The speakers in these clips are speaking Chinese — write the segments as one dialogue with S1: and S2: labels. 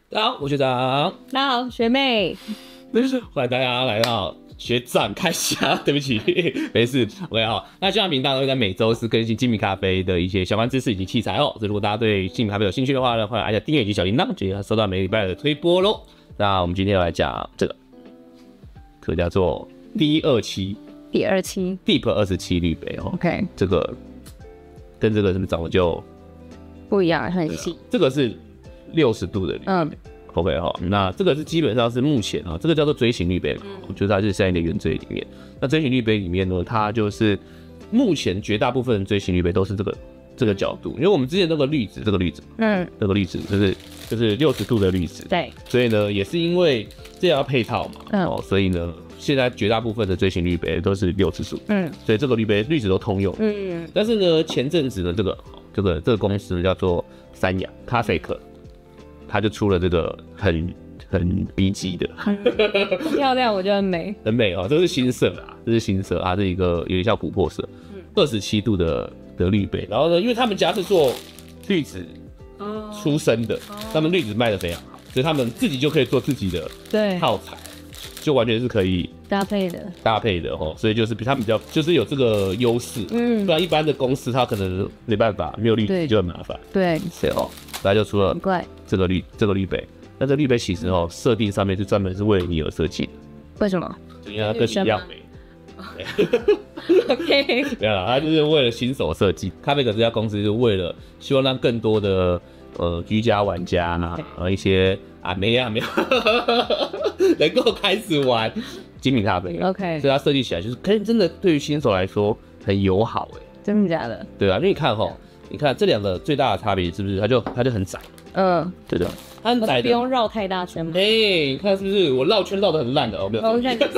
S1: 大家好，我学长。
S2: 大家好，学妹。
S1: 欢迎大家来到学长开箱。对不起，没事。OK 好，那这样频道会在每周四更新精品咖啡的一些相关知识以及器材哦。所以如果大家对精品咖啡有兴趣的话呢，欢迎按下订阅及小铃铛，就可以收到每个礼拜的推播喽。那我们今天要来讲这个叫做第二期 Deep 27滤杯哦。
S2: OK，
S1: 这个跟这个是不是长得就
S2: 不一样，很细。
S1: 这个是60度的滤杯。OK 哈，那这个是基本上是目前啊，这个叫做锥形滤杯，就是它是现在的原锥里面。那锥形滤杯里面呢，它就是目前绝大部分的锥形滤杯都是这个角度，因为我们之前这个滤纸，这个滤纸就是60度的滤纸，
S2: 对，
S1: 所以呢，也是因为这样要配套嘛，所以呢，现在绝大部分的锥形滤杯都是60度，所以这个滤纸都通用，但是呢，前阵子的这个公司叫做三洋咖啡客。他就出了这个很 B 级的，
S2: 很漂亮，我觉得很美，
S1: 很美哦。这是新色啊，这是新色，它是一个有点像琥珀色，27度的滤杯。然后呢，因为他们家是做滤纸出身的，他们滤纸卖得非常好，所以他们自己就可以做自己的套材，就完全是可以搭配的哦。所以就是他们比较就是有这个优势，不然一般的公司它可能没办法，没有滤纸就很麻烦。
S2: 对，
S1: 是哦。来就出了这个滤杯，那这滤杯其实设定上面是专门是为了你而设计的。
S2: 为什么？
S1: 因为它跟你一样美。
S2: OK，
S1: 没有啦，它就是为了新手设计。咖啡可这家公司就是为了希望让更多的居家玩家一些没有能够开始玩精品咖啡。
S2: OK，
S1: 所以它设计起来就是可以真的对于新手来说很友好
S2: 真的假的？
S1: 对啊，因为你看这两个最大的差别是不是？它就很窄，对的，它很窄的，
S2: 不用绕太大圈。
S1: 你看是不是？我绕圈绕得很烂的哦，没有。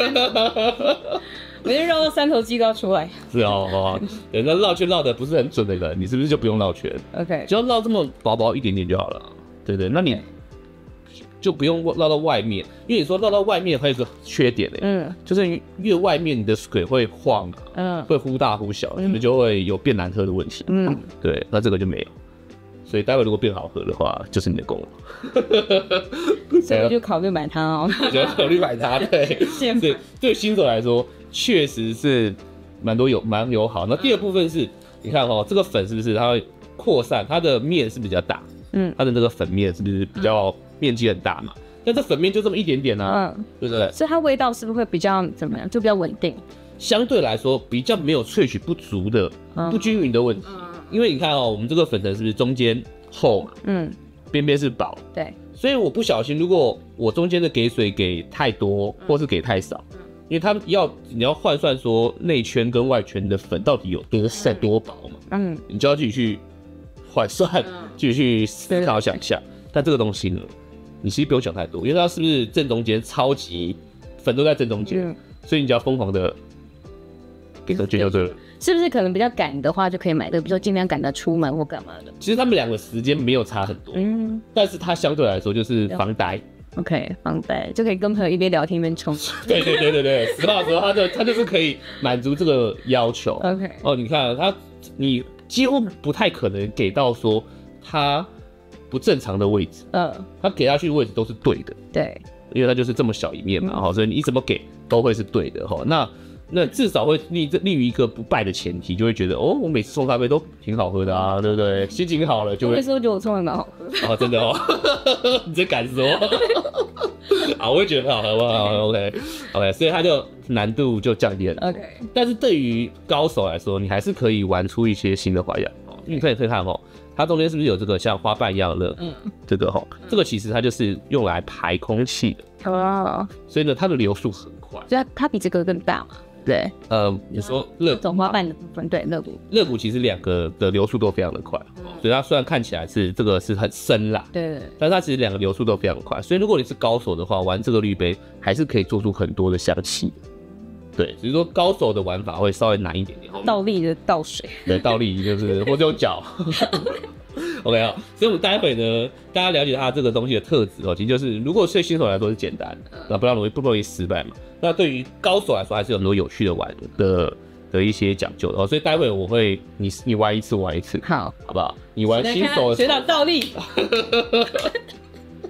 S2: 我就绕到三头肌都要出来。
S1: 是哦，人家绕圈绕得不是很准的人，你是不是就不用绕圈
S2: ？OK，
S1: 只要绕这么薄一点点就好了。对，那你就不用绕到外面，因为你说绕到外面还有个缺点就是越外面你的水会晃会忽大忽小，你就会有变难喝的问题。对，那这个就没有，所以待会如果变好喝的话，就是你的功劳。
S2: 所以我就考虑买它哦。
S1: 我觉得考虑买它，对，所以对新手来说确实是蛮友好。那第二部分是，你看这个粉是不是它会扩散，它的面是比较大，它的这个粉面是不是比较面积很大嘛？但这粉面就这么一点点对不对？
S2: 所以它味道是不是会比较怎么样？就比较稳定？
S1: 相对来说比较没有萃取不足的、不均匀的问题。因为你看我们这个粉层是不是中间厚嘛？边边是薄。对。所以我不小心，如果我中间的给水给太多，或是给太少，因为你要换算说内圈跟外圈的粉到底有多厚多薄嘛？你就要自己去换算，自己去思考想象。但这个东西呢，你其实不用想太多，因为它是不是正中间超级粉都在正中间，所以你只要疯狂的给上去就对了。
S2: 是不是可能比较赶的话就可以买的，比如说尽量赶得出门或干嘛的？
S1: 其实他们两个时间没有差很多，但是它相对来说就是防呆。
S2: OK， 防呆就可以跟朋友一边聊天一边冲。
S1: 对，实话说，它就是可以满足这个要求。
S2: OK，
S1: 你看你几乎不太可能给到说它不正常的位置，它给下去的位置都是对的，
S2: 对，
S1: 因为它就是这么小一面嘛，所以你怎么给都会是对的那至少会立于一个不败的前提，就会觉得我每次送咖啡都挺好喝的啊，对不对？心情好了就会。
S2: 那时候觉得我冲的蛮好喝的
S1: 真的你这敢说？我会觉得很好喝，OK， 所以它就难度就降低了
S2: ，OK。
S1: 但是对于高手来说，你还是可以玩出一些新的花样你可以看它中间是不是有这个像花瓣一样的这个其实它就是用来排空气的所以呢它的流速很快，
S2: 所以它比这个更大嘛。对，
S1: 你说肋骨
S2: 花瓣的部分，对，
S1: 肋骨其实两个的流速都非常的快，所以它虽然看起来这个是很深啦，
S2: 对，
S1: 但是它其实两个流速都非常快，所以如果你是高手的话，玩这个滤杯还是可以做出很多的香气。对，只是说高手的玩法会稍微难一点点，
S2: 倒立的倒水，
S1: 对，倒立就是或者用脚。OK 所以我们待会呢，大家了解它这个东西的特质其实就是如果对新手来说是简单，那不容易失败嘛。那对于高手来说，还是有很多有趣的玩的一些讲究所以待会我会你玩一次，
S2: 好
S1: 不好？你玩新手的
S2: 学长倒立，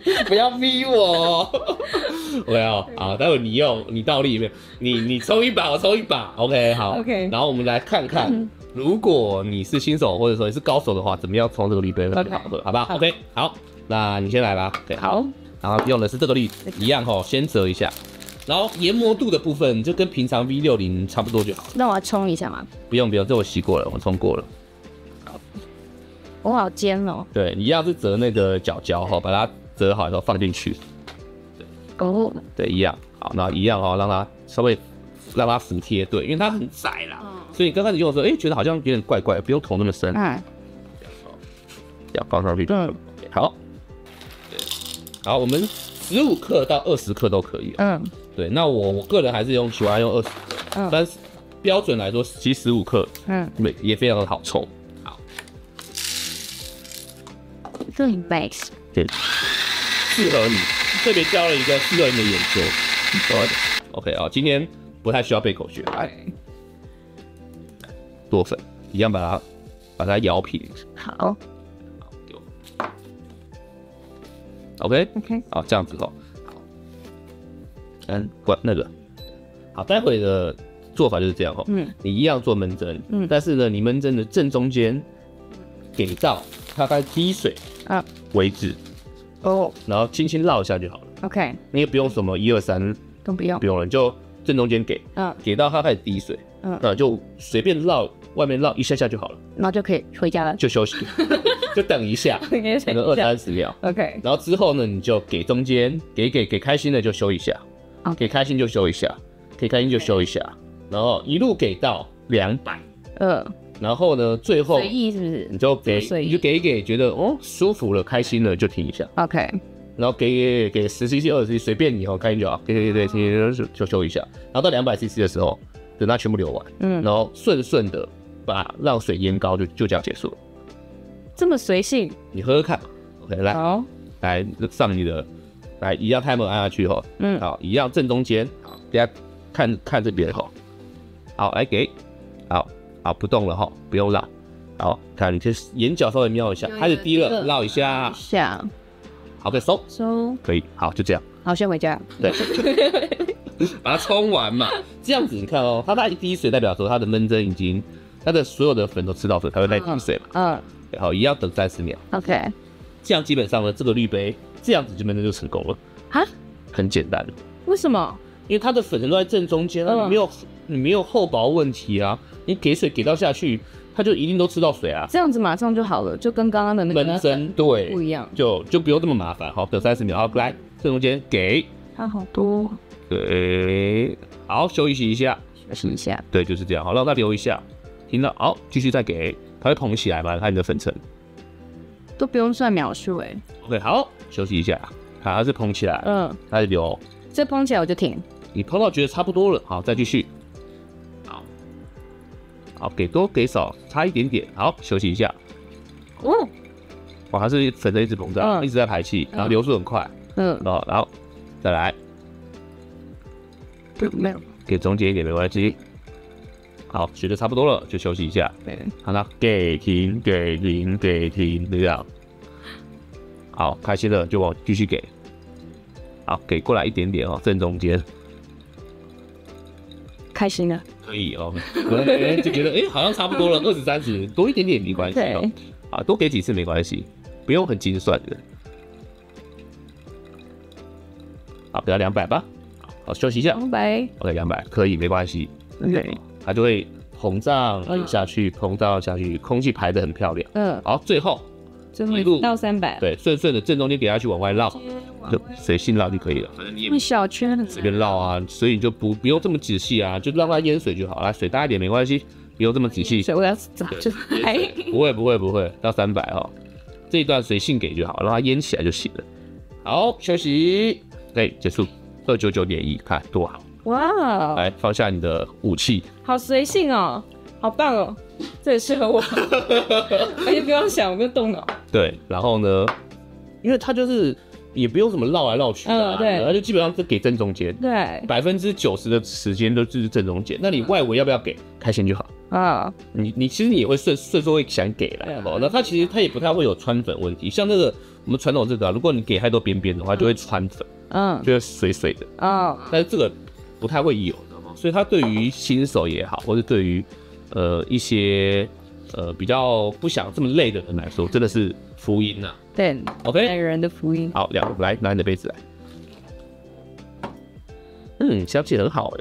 S1: 不要逼我。我要好，待会你用，你倒立没有？你冲一把，我冲一把。OK， 好。
S2: OK。
S1: 然后我们来看看，如果你是新手或者说你是高手的话，怎么样冲这个滤杯会更好喝，好不好 ？OK， 好，那你先来吧。OK，
S2: 好。
S1: 然后用的是这个滤，一样吼，先折一下。然后研磨度的部分就跟平常 V60 差不多就好。
S2: 那我要冲一下吗？
S1: 不用，这我洗过了，我冲过了。
S2: 我好尖哦。
S1: 对，你一样是折那个角角哈，把它折好以后放进去。
S2: 哦。对，
S1: 一样。好，那一样哦，让它稍微让它服帖，对，因为它很窄啦，所以你刚开始用的时候，觉得好像有点怪怪，不用捅那么深。要放上去。好。好，我们15克到20克都可以。对，那我个人还是喜欢用20克，但是标准来说，其实15克，也非常的好冲。好，
S2: 这很 base，
S1: 对，适合你，特别教了一个适合你的研究。OK 啊，今天不太需要背口诀，多粉，一样把它摇平。
S2: 好。
S1: OK， 好，这样子哦。好，关那个。好，待会的做法就是这样哦。你一样做闷蒸，但是呢，你闷蒸的正中间给到大概滴水为止。然后轻轻绕一下就好了。
S2: OK，
S1: 你也不用什么1、2、3
S2: 都不用，
S1: 不用了，你就正中间给，给到它开始滴水，就随便绕外面绕一下下就好了，
S2: 然后就可以回家了，
S1: 就休息。就等一下，可能20、30秒。
S2: OK，
S1: 然后之后呢，你就给中间，给开心的就休一下，给开心就休一下，给开心就休一下，然后一路给到200。然后呢，最后
S2: 随意是不是？
S1: 你就给，觉得舒服了，开心了就停一下。
S2: OK，
S1: 然后给10cc、20cc 随便你开心就好，给就休一下。然后到200cc 的时候，等它全部流完，然后顺的让水淹高，就这样结束了。
S2: 这么随性，
S1: 你喝喝看。OK， 来，好，来上你的，来一样 timer 按下去吼，好，一样正中间，好，大家看这边吼，好，来给，好，不动了吼，不用绕，好，看你这眼角稍微瞄一下，开始滴了，绕一下，好，可以收，可以，好，就这样，
S2: 好，先回家，
S1: 对，把它冲完嘛，这样子你看哦，它一滴水代表说它的闷蒸已经，它的所有的粉都吃到水，才会再滴水嘛，好，一样等30秒。OK， 这样基本上呢，这个滤杯这样子就闷蒸就成功了。很简单。
S2: 为什么？
S1: 因为它的粉尘都在正中间，你没有厚薄问题啊。你给水给到下去，它就一定都吃到水啊。
S2: 这样子马上就好了，就跟刚刚的那个
S1: 闷蒸对
S2: 不一样，
S1: 就不用这么麻烦。好，等30秒，好，来正中间给。
S2: 它好多。
S1: 对，好，休息一下。对，就是这样。好，让它流一下，停了，好，继续再给。它会膨起来嘛？看你的粉尘
S2: 都不用算秒数
S1: OK， 好，休息一下，好，它是膨起来，开始流，
S2: 这膨起来我就停。
S1: 你膨到觉得差不多了，好，再继续，好，给多给少差一点点，好，休息一下。哇，它是粉尘一直膨胀，一直在排气，然后流速很快，然后再来，
S2: 没有，
S1: 给中间一点没关系。好，觉得差不多了，就休息一下。好，那给停，这样。好，开心了就继续给。好，给过来一点点正中间。
S2: 开心了。
S1: 可以就觉得好像差不多了，20、30多一点点没关系好，多给几次没关系，不用很精算的。好，给到200吧。好，休息一下。
S2: 200。
S1: OK， 200可以，没关系。
S2: OK。
S1: 它就会膨胀下去，膨胀下去，空气排得很漂亮。好，最后
S2: 一路到300，
S1: 对，顺的正中间给下去往外绕，就随性绕就可以了。反正你也
S2: 小圈
S1: 随便绕啊，所以你就不用这么仔细啊，就让它淹水就好了。水大一点没关系，不用这么仔细。
S2: 水我要怎么就
S1: 不会到300这一段随性给就好，让它淹起来就行了。好，休息，对，结束。299.1，看多好。哇！来放下你的武器，
S2: 好随性哦，好棒哦，这也适合我，而且不用想，我不用动脑。
S1: 对，然后呢，因为它就是也不用什么绕来绕去，对，它就基本上是给正中间，对，90%的时间都是正中间。那你外围要不要给？开心就好。
S2: 啊，
S1: 你其实你也会顺手会想给啦，那它其实它也不太会有穿粉问题，像那个我们传统这个如果你给太多边边的话，就会穿粉，就会水水的但是这个不太会有，所以它对于新手也好，或者对于一些比较不想这么累的人来说，真的是福音呐。
S2: 对
S1: ，OK，
S2: 每个人的福音。
S1: 好，来拿你的杯子来。香气很好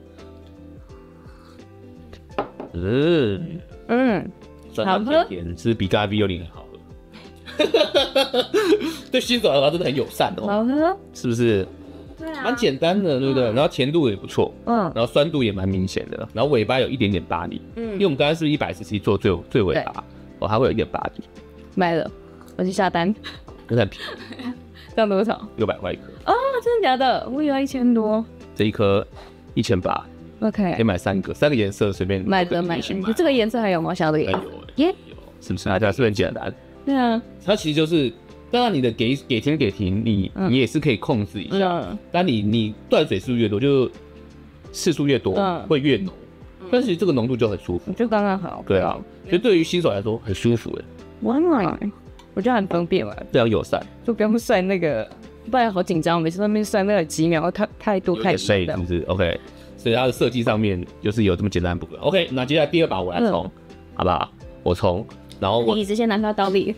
S1: 好喝，是比咖啡有点好喝。对新手来说真的很友善
S2: 好喝，
S1: 是不是？对啊，蛮简单的，对不对？然后甜度也不错，然后酸度也蛮明显的，然后尾巴有一点点巴力，因为我们刚才是100cc 做最尾巴，还会有一点巴力。
S2: 买了，我去下单。
S1: 很便宜，
S2: 这样多少
S1: ？600块一颗。
S2: 真的假的？我以为1000多。
S1: 这一颗1800。OK， 可以买3个，3个颜色随便
S2: 买的。你这个颜色还有吗？小的颜色
S1: 有，是不是？大家是不是很简单？
S2: 对啊，
S1: 它其实就是，当然你的给停，你也是可以控制一下。但你断水数越多，就次数越多，会越浓。但是这个浓度就很舒服，
S2: 就刚刚好。
S1: 对啊，所以对于新手来说很舒服的。
S2: 我觉得很方便嘛，
S1: 非常友善，
S2: 就不用算那个，不然好紧张，每次在那边算那个几秒，太多太
S1: 累，是不是 ？OK。所以它的设计上面就是有这么简单不可。OK， 那接下来第2把我来冲，好不好？我冲，然后
S2: 你直接拿到倒立。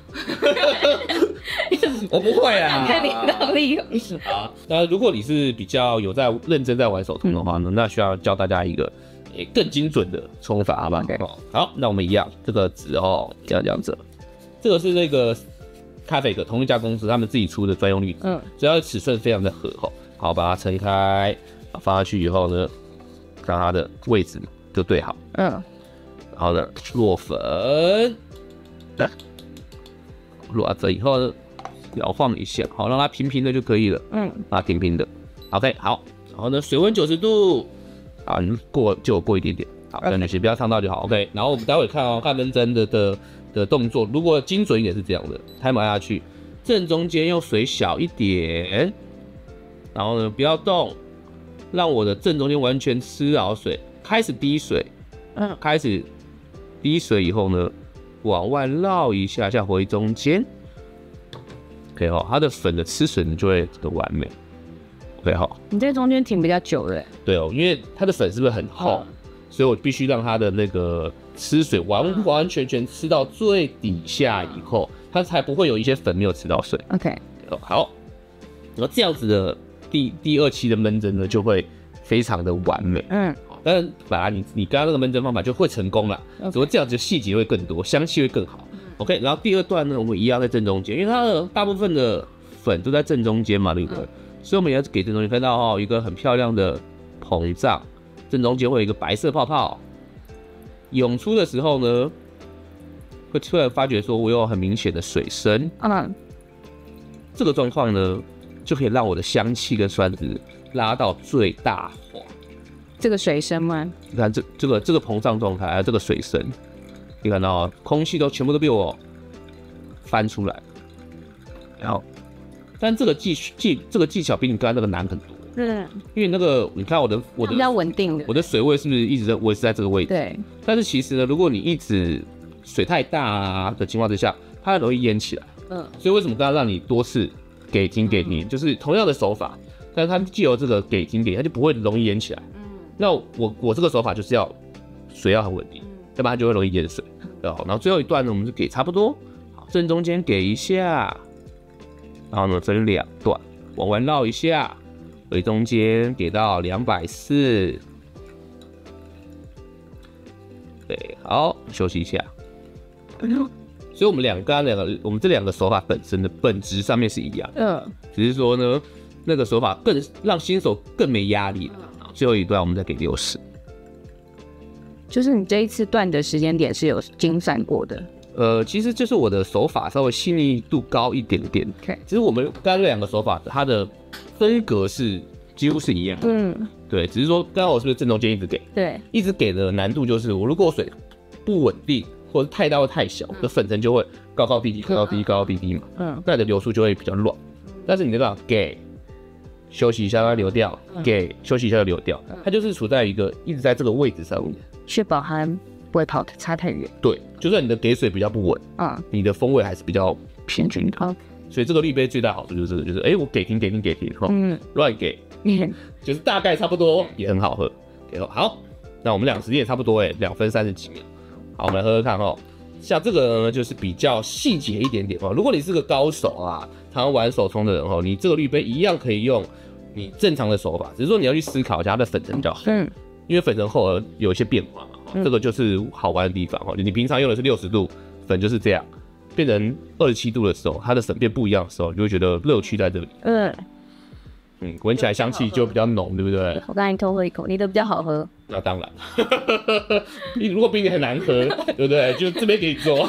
S1: 我不会啊，
S2: 看你倒立。
S1: 好，那如果你是比较有在认真在玩手冲的话呢，那需要教大家一个更精准的冲法，好吧？
S2: Okay.
S1: 好，那我们一样，这个纸这样子，这个是那个咖啡同一家公司他们自己出的专用滤纸，所以它的尺寸非常的合好，把它撑开。放下去以后呢，让它的位置就对好，然后呢落粉，落这以后呢，摇晃一下，好，让它平平的就可以了，把它平平的 ，OK， 好，然后呢水温90度，啊，你过一点点，好，这样就行，不要烫到就好 ，OK， 然后我们待会看看认真的动作，如果精准一点是这样的，timer下去，正中间用水小一点，然后呢不要动。让我的正中间完全吃饱水，开始滴水，开始滴水以后呢，往外绕一下，回中间 ，OK 它的粉的吃水呢就会很完美 ，OK
S2: 你在中间停比较久了，
S1: 对因为它的粉是不是很厚，所以我必须让它的那个吃水完全吃到最底下以后，它才不会有一些粉没有吃到水
S2: ，OK，
S1: 好，然后这样子的。第2期的焖蒸呢，就会非常的完美。当然，本来你刚刚那个焖蒸方法就会成功了，只不过这样子细节会更多，香气会更好。OK， 然后第2段呢，我们一样在正中间，因为它的大部分的粉都在正中间嘛，对不对？所以我们也要给正中间看到一个很漂亮的膨胀，正中间会有一个白色泡泡涌出的时候呢，会突然发觉说我有很明显的水声。这个状况呢。就可以让我的香气跟酸质拉到最大化。
S2: 这个水声吗？
S1: 你看这个膨胀状态，还有这个水声，你看到空气全部都被我翻出来。然后，但这个技巧比你刚才那个难很多。因为那个你看我的
S2: 比较稳定的，
S1: 我的水位是不是一直维持在这个位置？
S2: 对。
S1: 但是其实呢，如果你一直水太大的情况之下，它很容易淹起来。所以为什么刚刚让你多次？给停，就是同样的手法，但是它既有这个给停，它就不会容易淹起来。那我这个手法就是要水要很稳定，要不然它就会容易淹水。然后最后一段呢，我们就给差不多，正中间给一下，然后呢分2段，往外绕一下，回中间给到240。对，好，休息一下。所以我们我们这2个手法本身的本质上面是一样，只是说呢，那个手法更让新手更没压力。最后一段我们再给60，
S2: 就是你这一次断的时间点是有精算过的。
S1: 其实就是我的手法稍微细腻度高一点点。其实我们刚刚2个手法它的风格是几乎是一样的。对，只是说刚刚我是不是正中间一直给？对，一直给的难度就是我如果水不稳定。或者太大或太小，的粉尘就会高高低低嘛，那你的流速就会比较乱。但是你这个给休息一下，它流掉；给休息一下就流掉，它就是处在一直在这个位置上面。
S2: 确保它不会差太远。
S1: 对，就算你的给水比较不稳，你的风味还是比较平均的。所以这个滤杯最大好处就是这个，就是我给停，乱给，就是大概差不多也很好喝。好，那我们时间也差不多2分30几秒。好，我们来喝喝看像这个呢，就是比较细节一点点如果你是个高手啊，常常玩手冲的人你这个滤杯一样可以用你正常的手法，只是说你要去思考一下它的粉层比较厚，因为粉层厚而有一些变化嘛，这个就是好玩的地方你平常用的是60度粉就是这样，变成27度的时候，它的粉变不一样的时候，你就会觉得乐趣在这里。闻起来香气就比较浓，对不对？
S2: 我刚才偷喝一口，你的比较好喝。
S1: 那当然，如果比你很难喝，对不对？就这边给你做。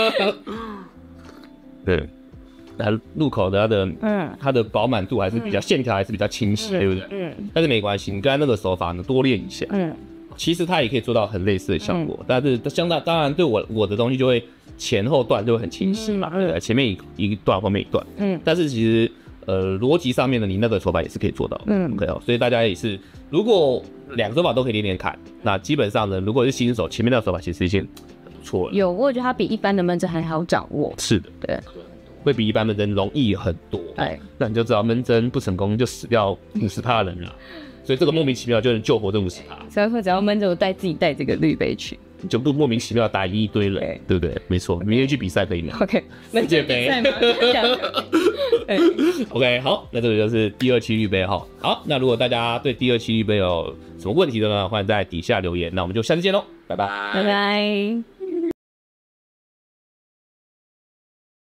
S1: 对，那入口的它的饱满度还是比较线条还是比较清晰，对不对？但是没关系，你刚才那个手法呢，多练一下。其实它也可以做到很类似的效果，但是当然对我的东西就会前后段就会很清晰嘛，前面一段后面一段。但是其实。逻辑上面的你那个手法也是可以做到的，OK 所以大家也是，如果2个手法都可以练练看，那基本上呢，如果是新手，前面那个手法其实已经很不错了。我
S2: 觉得它比一般的闷蒸还好掌握。
S1: 是的，对，会比一般闷蒸容易很多。那你就知道闷蒸不成功就死掉50%的人了，所以这个莫名其妙就能救活这50%。
S2: 所以只要闷着自己带这个滤杯去。
S1: 就不莫名其妙打一堆人，对不对？没错，明天去比赛可以吗
S2: ？OK，
S1: 世界杯。OK， 好，那这个就是第2期滤杯好，那如果大家对第2期滤杯有什么问题的呢，欢迎在底下留言。那我们就下次见喽，拜拜，
S2: 拜拜。